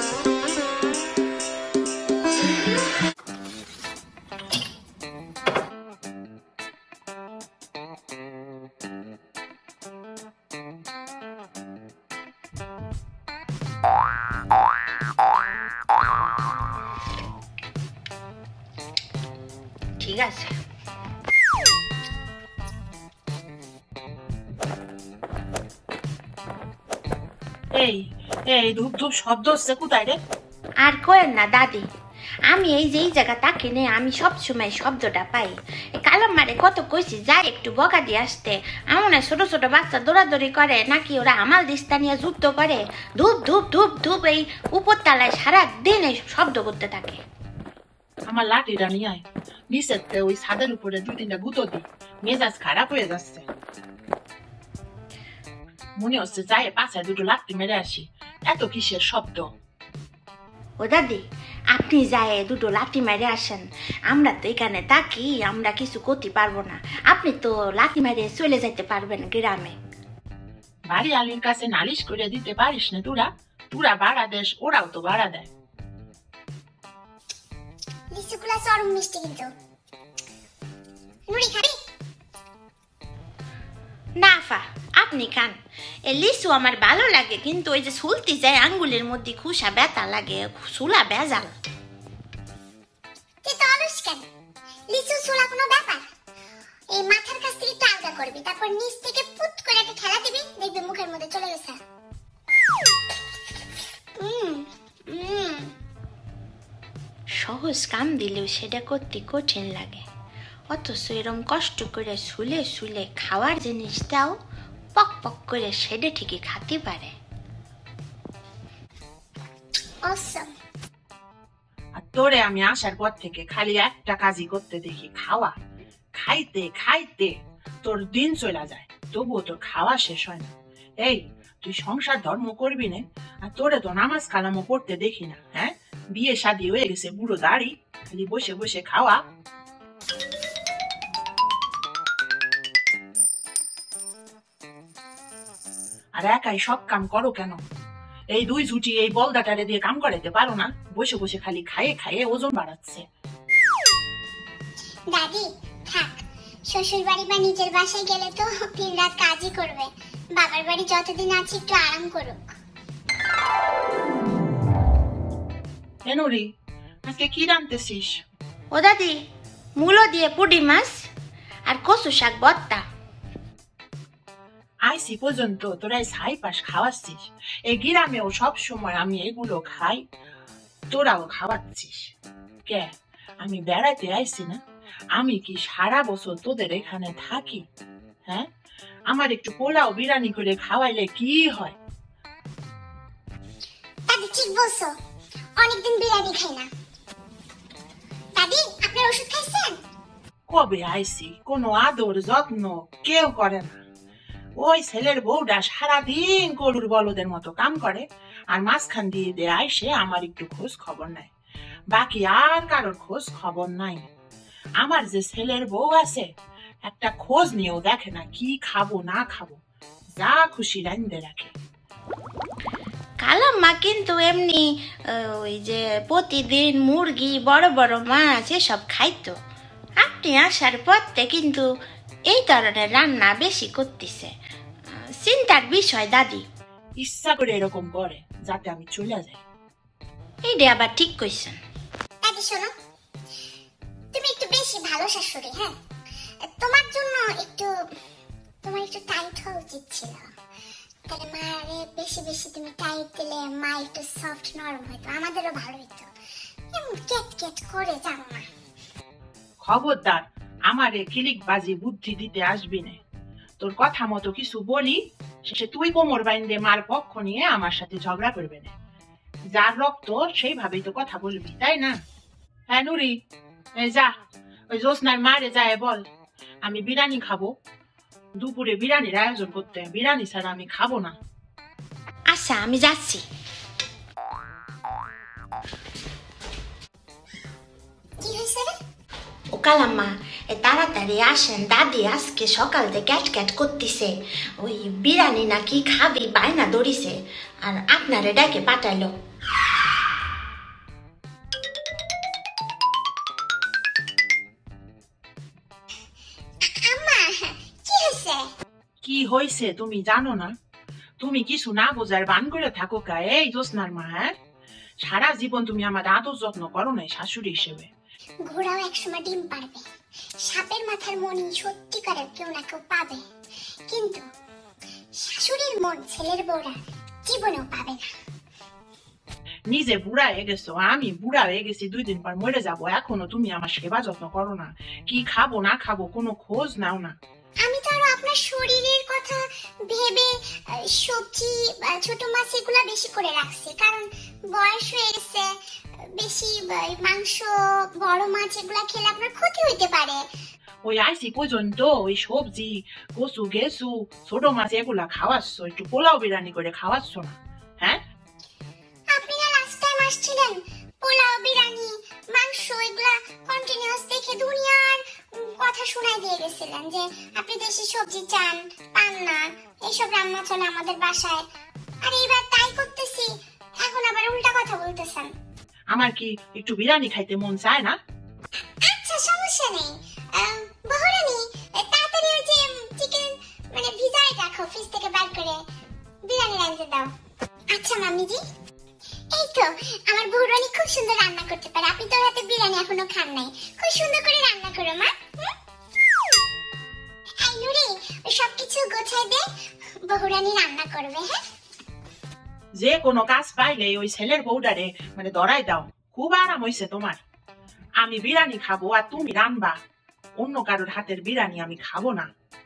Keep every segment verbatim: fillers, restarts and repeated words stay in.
ঠিক আছে। এই এই ধূপ ধূপ শব্দ হচ্ছে কোথায় রে? আর কয়েন না দাদি, আমি এই যে এই জায়গা তাকে নে আমি সব সময় শব্দটা পাই। কালাম মারে কত কইছি যাই একটু বকা দিয়ে আসতে, এমন ছোট ছোট বাচ্চা দৌড়াদৌড়ি করে নাকি ওরা আমাল দিস্তা নিয়ে যুদ্ধ করে। ধূপ ধূপ ধূপ ধূপ এই উপরতলায় সারা দিন এই শব্দ করতে থাকে। আমার লাঠিটা নিয়ে আয়, নিচেতে ওই ছাদের উপরে দুই তিনটা গুঁতো দি, মেজাজ খারাপ হয়ে যাচ্ছে। মনে হচ্ছে যাই পাছায় দুটো লাঠি মেরে আসি, এত কিসের শব্দ? ও দাদি, আপনি যায় দুটো লাঠি মেরে আসেন, আমরা তো এখানে থাকি, আমরা কিছু করতে পারবো না। আপনি তো লাঠি মেরে চলে যাইতে পারবেন গ্রামে। বাড়ি আলির কাছে নালিশ করে দিতে পারিস না তোরা? তোরা ভাড়া দেশ, ওরাও তো ভাড়া দেয়। লিচুগুলা চরম মিষ্টি কিন্তু। নুরি খাবি? না ফা, আপনি খান। এই লিচু আমার ভালো লাগে, কিন্তু ওই যে সুলতি যায় আঙ্গুলের মধ্যে খুশা ব্যথা লাগে, সুলা বেজাল। তুই তো অলস কেন? লিচু সুলা কোনো ব্যাপার? এই মাথার কাছ থেকে একটু আলগা করবি, তারপর নিচ থেকে পুত করে একটা ঠেলা দিবি, দেখবি মুখের মধ্যে চলে গেছে। হুম হুম সহজ কাম দিলেও সেটা করতে কঠিন লাগে, অথচ এরম কষ্ট করে শুলে শুলে খাওয়ার জিনিসটাও পক পক করে সেটা ঠিকই খাতে পারে। অসম। আর তোরে আমি আসার পর থেকে খালি একটা কাজই করতে দেখি, খাওয়া। খাইতে খাইতে তোর দিন চলে যায়, তবুও তোর খাওয়া শেষ হয় না। এই তুই সংসার ধর্ম করবি না, আর তোরে তো নামাজ কালামও পড়তে দেখি না। হ্যাঁ, বিয়ে শাদী হয়ে গেছে, বুড়ো দাড়ি, খালি বসে বসে খাওয়া। আর একাই সব কাম করো কেন? এই দুই ঝুটি এই বলদাটারে দিয়ে কাম করাইতে পারো না? বসে বসে খালি খাইয়ে খাইয়ে ওজন বাড়াচ্ছে। দাদি থাক, শ্বশুর বাড়ি বা নিজের বাসায় গেলে তো দিন রাত কাজই করবে। বাবার বাড়ি যতদিন আছে একটু আরাম করুক। এনুরি, আজকে কি রাঁধতেছিস? ও দাদি, মূলো দিয়ে পুডি মাছ আর কচু শাক ভর্তা। আইসি পর্যন্ত তোরা ছাই পাশ খাওয়াচ্ছিস, এই গ্রামেও সব সময় আমি এগুলো খাই, তোরাও খাওয়াচ্ছিস। কে আমি বেড়াইতে আইছি না? আমি কি সারা বছর তোদের এখানে থাকি? হ্যাঁ, আমার একটু পোলাও বিরিয়ানি করে খাওয়াইলে কি হয়? দাদি ঠিক বলছো, অনেকদিন বিরিয়ানি খাই না। দাদি আপনার ওষুধ খাইছেন? কবে আইসি, কোনো আদর যত্ন কেউ করে না। ওই ছেলের বউটা সারাদিন গরুর বলদের মতো কাম করে, আর মাঝখান দিয়ে দিয়ে আইসে আমার একটু খোঁজ খবর নাই। বাকি আর কারোর খোঁজ খবর নাই। আমার যে ছেলের বউ আছে, একটা খোঁজ নিয়েও দেখে না কি খাবো না খাবো, যা খুশি রাঁধতে রাখে। কালাম মা কিন্তু এমনি ওই যে প্রতিদিন মুরগি বড় বড় মাছ এসব খাইতো, আপনি আসার পরতে কিন্তু এই ধরনের রান্না বেশি করতেছে। চিন্তার বিষয় দাদি। ইচ্ছা করে এরকম করে যাতে আমি চলে যাই। এইটা আবার ঠিক কইছেন। দাদি শোনো, তুমি একটু বেশি ভালো শাশুড়ি। হ্যাঁ, তোমার জন্য একটু তোমার একটু টাইট হওয়া উচিত ছিল। তাহলে মারে বেশি বেশি তুমি টাইট দিলে মা একটু সফট নরম হইতো, আমাদেরও ভালো হইতো। এমন কেট কেট করে যাও না। খবরদার আমারে কিলিক বাজি বুদ্ধি দিতে আসবি না। তোর কথা মতো কিছু বলি, শেষে তুই কোমর বাইন্দে মার পক্ষ নিয়ে আমার সাথে ঝগড়া করবে না। যার রক্ত সেইভাবেই তো কথা বলবি, তাই না? হ্যাঁ নুরি, যা ওই জোসনার মারে যায় বল আমি বিরিয়ানি খাবো, দুপুরে বিরিয়ানির আয়োজন করতে, বিরিয়ানি ছাড়া আমি খাবো না। আচ্ছা আমি যাচ্ছি। কি হয়েছে রে? ও কালাম্মা, এ তাড়াতাড়ি আসেন, দাদি আজকে সকাল থেকে ক্যাট ক্যাট করতেছে, ওই বিরিয়ানি নাকি খাবি বায়না ধরিছে, আর আপনারে ডাকে পাঠাইলো। কি হয়েছে তুমি জানো না? তুমি কিছু না বোঝার বান করে থাকো কা এই জোসনার মা? হ্যাঁ, সারা জীবন তুমি আমার আদর যত্ন করো নাই শাশুড়ি হিসেবে। ঘোড়াও একসময় ডিম পারবে, সাপের মাথার মনি সত্যিকারের কেউ না কেউ পাবে, কিন্তু শাশুড়ির মন ছেলের বউরা জীবনেও পাবে না। নিজে বুড়া হয়ে গেছো, আমি বুড়া হয়ে গেছি, দুই দিন পর মরে যাবো, এখনো তুমি আমার সেবা যত্ন করো না। কি খাবো না খাবো কোনো খোঁজ নাও না। আমি তো আরো আপনার শরীরের কথা ভেবে সবজি ছোট মাছ এগুলা বেশি করে রাখছি, কারণ বয়স হয়ে গেছে, বেশি মাংস বড় মাছ এগুলা খেলে আপনার ক্ষতি হইতে পারে। ওই আইসি পর্যন্ত ওই সবজি কচু গেছু ছোট মাছ এগুলা খাওয়াচ্ছ, একটু পোলাও বিরিয়ানি করে খাওয়াচ্ছ না? হ্যাঁ, আপনি না লাস্ট টাইম আসছিলেন, পোলাও বিরিয়ানি মাংস এগুলা কন্টিনিউয়াস দেখে দুনিয়ার কথা শোনাই দিয়ে গেছিলেন যে আপনি দেশি সবজি চান, পান না, এইসব রান্না চলে আমাদের বাসায়। আর এইবার তাই করতেছি, এখন আবার উল্টা কথা বলতেছেন। আমার কি একটু বিরিয়ানি খাইতে মন চায় না? আচ্ছা সমস্যা নেই, বহরানি তাড়াতাড়ি ওই যে চিকেন মানে ভিজাই রাখো, ফ্রিজ থেকে বার করে বিরিয়ানি রাঁধতে দাও। আচ্ছা মাম্মিজি, এই তো আমার বহরানি খুব সুন্দর রান্না করতে পারে, আপনি তো হাতে বিরিয়ানি এখনো খান নাই, খুব সুন্দর করে রান্না করো মা। এই নুরি সবকিছু গোছাই দে, বহরানি রান্না করবে। হ্যাঁ, যে কোনো কাজ পাইলে ওই ছেলের বউডারে মানে ধরাই দাও, খুব আরাম হইছে তোমার। আমি বিরিয়ানি খাবো আর তুমি রান্না, অন্য কারোর হাতের বিরিয়ানি আমি খাবো না।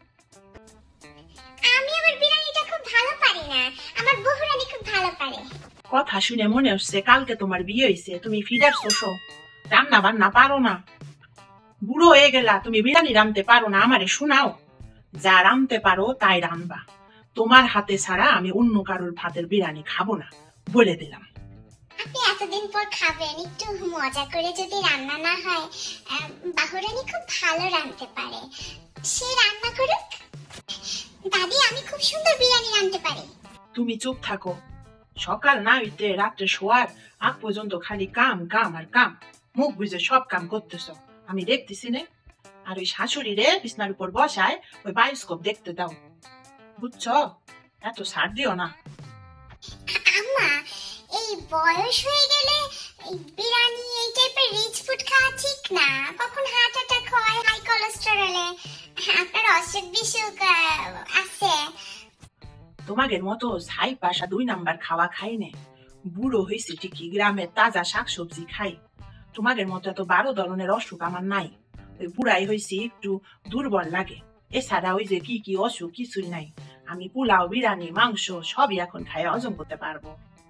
আমি আবার বিরিয়ানিটা খুব ভালো পারি না, আমার বহরানি খুব ভালো পারে। কথা শুনে মনে হচ্ছে কালকে তোমার বিয়ে হয়েছে, তুমি ফিডার শোষো, রান্না বান্না পারো না, বুড়ো হয়ে গেলা, তুমি বিরিয়ানি রাঁধতে পারো না। আমারে শোনাও, যা রাঁধতে পারো তাই রাঁধবা, তোমার হাতে ছাড়া আমি অন্য কারোর ভাতের বিরিয়ানি খাবো না, বলে দিলাম। আপনি এতদিন পর খাবেন, একটু মজা করে যদি রান্না না হয়। বাহুরানি খুব ভালো রাঁধতে পারে, সে রান্না করুক। দাদি আমি খুব সুন্দর বিরিয়ানি রাঁধতে পারি। তুমি চুপ থাকো, সকাল না হইতে রাত্রে শোয়ার আগ পর্যন্ত খালি কাম কাম আর কাম, মুখ বুঝে সব কাম করতেছ, আমি দেখতেছি না। আর ওই শাশুড়ি রে বিছনার উপর বসায় ওই বায়োস্কোপ দেখতে দাও, বুঝছো? এত ছাড় দিও না। আম্মা এই বয়স হয়ে গেলে বিরিয়ানি এই টাইপের রিচ ফুড খাওয়া ঠিক না, কখন হার্ট অ্যাটাক হয়, হাই কোলেস্টেরলে, আপনার অসুখ বিসুখ আছে। তোমাদের মতো ছাই পাশা দুই নাম্বার খাওয়া খাই নে, বুড়ো হয়েছে ঠিকই, গ্রামের তাজা শাকসবজি খাই, তোমাদের মতো এত বারো ধরনের অসুখ আমার নাই। ওই বুড়াই হয়েছি একটু দুর্বল লাগে, এছাড়া ওই যে কি কি অসুখ কিছুই নাই। আমি পোলাও বিরিয়ানি মাংস সবই এখন খাই, হজম করতে পারবো।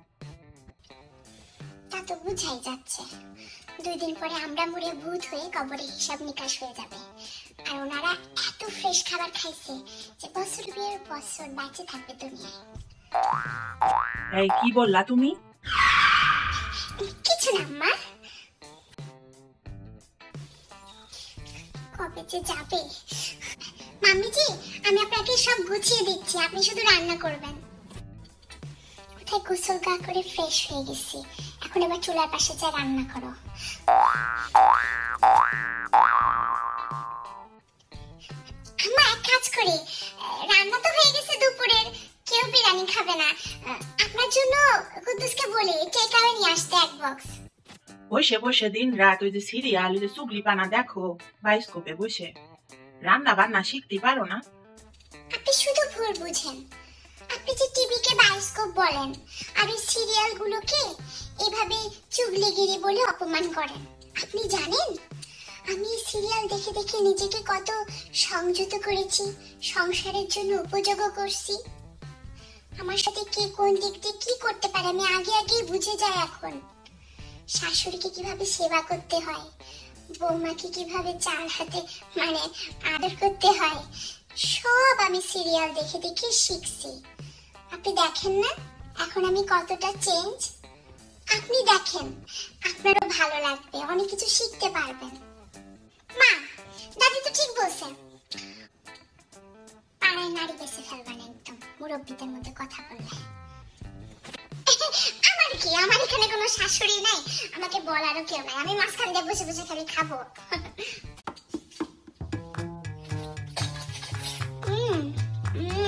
তা তো বুঝাই যাচ্ছে, দুই দিন পরে আমরা মরে ভূত হয়ে কবরে হিসাব নিকাশ হয়ে যাবে, আর ওনারা এত ফ্রেশ খাবার খাইছে যে বছর বিয়ের বছর বেঁচে থাকবে দুনিয়ায়। এই কি বললা তুমি? কিছু না মা, কবে যে যাবে। মাম্মিজি আমি আপনাকে সব গুছিয়ে দিচ্ছি, আপনি শুধু রান্না করবেন। কোথায় গোসল গা করে ফ্রেশ হয়ে গেছি, এখন এবার চুলার পাশে যা রান্না করো। আম্মা এক কাজ করি, রান্না তো হয়ে গেছে দুপুরের, কেউ বিরিয়ানি খাবে না, আপনার জন্য কুদ্দুসকে বলি টেক আওয়ে নিয়ে আসতে এক বক্স। বসে বসে দিন রাত ওই যে সিরিয়াল ওই যে চুগলি পানা দেখো বায়োস্কোপে বসে, রান্না বান্না শিখতে পারো না? আপনি শুধু ভুল বুঝেন, আপনি যে টিভিকে বায়োস্কোপ বলেন আর ওই সিরিয়াল গুলোকে এভাবে চুগলিগিরি বলে অপমান করেন। আপনি জানেন আমি সিরিয়াল দেখে দেখে নিজেকে কত সংযত করেছি, সংসারের জন্য উপযোগ করছি। আমার সাথে কে কোন দিক দিয়ে কি করতে পারে আমি আগে আগেই বুঝে যাই এখন। শাশুড়িকে কিভাবে সেবা করতে হয়, বৌমাকে কিভাবে চার হাতে মানে আদর করতে হয়, সব আমি সিরিয়াল দেখে দেখে শিখছি। আপনি দেখেন না এখন আমি কতটা চেঞ্জ। আপনি দেখেন, আপনারও ভালো লাগবে, অনেক কিছু শিখতে পারবেন। মা দাদি তো ঠিক বলছেন, পাড়ায় নারী বেঁচে ফেলবেন একদম মুরব্বীদের মধ্যে কথা বললে। আমার কি, আমার এখানে কোনো শাশুড়ি নাই, আমাকে বলারও কেউ নাই, আমি মাঝখান দিয়ে বসে বসে খালি খাবো। হুম হুম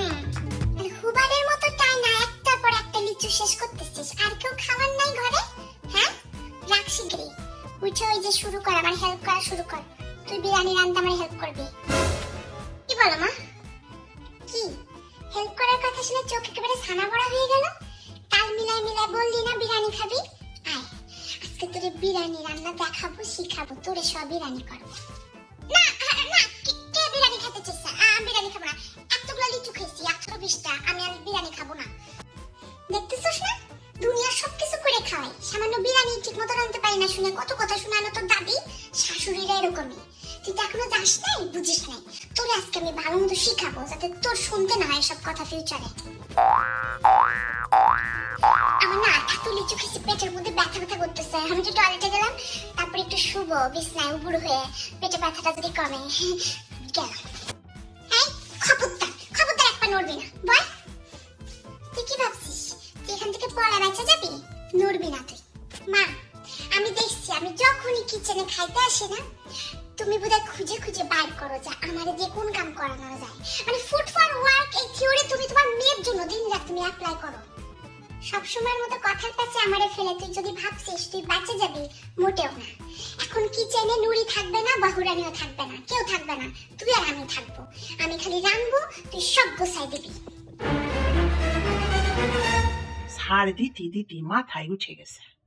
লিচু শেষ করতেছিস? আর কেউ খাবার নাই ঘরে? হ্যাঁ, রাখ শিগগিরই। উঠে ওই যে শুরু কর, আমার হেল্প করা শুরু কর। তুই বিরিয়ানি রান্না আমার হেল্প করবি। কি বলো মা? কি হেল্প করার কথা শুনে চোখ একেবারে ছানা বড়া হয়ে গেল? তাল মিলাই মিলাই বললি না বিরিয়ানি খাবি? আয়, আজকে তোরে বিরিয়ানি রান্না দেখাবো, শিখাবো, তোরে সবই রান্না করবো। না না, কে বিরিয়ানি খেতে চাইছে? আমি বিরিয়ানি খাবো না। এতগুলো লিচু খেয়েছি, একশো বিশটা, আমি আর বিরিয়ানি খাবো না। দেখতেছিস না, দুনিয়ার সবকিছু করে খাওয়াই, সামান্য বিরিয়ানি ঠিক মতো রাঁধতে পারি না শুনে কত কথা শোনানো তোর দাদি। শাশুড়িরা এরকমই। তুই তো এখনো যাস নাই, বুঝিস নাই। তোরে আজকে আমি ভালো মতো শিখাবো, যাতে তোর শুনতে না হয় এসব কথা ফিউচারে। আমার না এত লিচু খেয়েছি, পেটের মধ্যে ব্যথা ব্যথা করতেছে। আমি একটু টয়লেটে গেলাম, তারপর একটু শুবো বিছনায় উবুড় হয়ে, পেটে ব্যথাটা যদি কমে। গেলাম। এই খবরদার, খবরদার এক পা নড়বি না। বল, তুই কি ভাবছিস তুই এখান থেকে পড়া বেঁচে যাবি? নড়বি না তুই। মা, আমি দেখছি আমি যখনই কিচেনে খাইতে আসি না, তুমি বোধহয় খুঁজে খুঁজে বাইর করো যে আমারে দিয়ে কোন কাম করানো যায়। মানে ফুড ফর ওয়ার্ক এই থিওরি তুমি তোমার মেয়ের জন্য দিন রাত তুমি অ্যাপ্লাই করো। সবসময়ের মতো কথার কাছে আমারে ফেলে তুই যদি ভাবছিস তুই বেঁচে যাবি, মোটেও না। এখন কিচেনে নুরি থাকবে না, বাহুরানিও থাকবে না, কেউ থাকবে না, তুই আর আমি থাকবো। আমি খালি রানবো, তুই সব গোছাই দিবি। ছাড় দিতে দিতে মাথায় উঠে গেছে।